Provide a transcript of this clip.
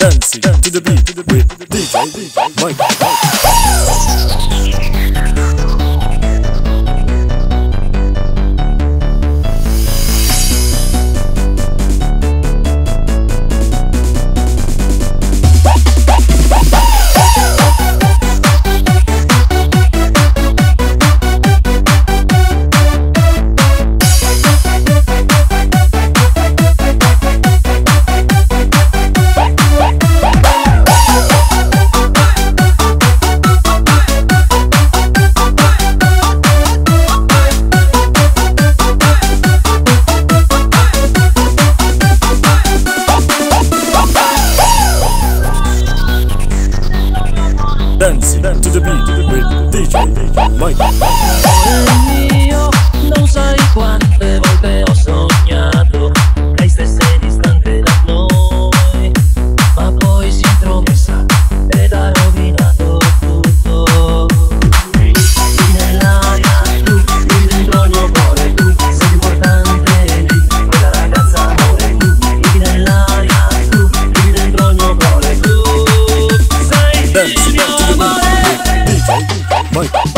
Dancing to the beat with DJ Mike. Dancing to the beat with DJ Mike. Amore mio, non sai quante volte ho sognato lei stesse distante da noi, ma poi si è intromessa ed ha rovinato tutto. Qui nell'aria, tu, qui dentro il mio cuore, tu sei importante di quella ragazza amore, tu, qui nell'aria, tu, qui dentro il mio cuore, tu sei il mio amore. Mike.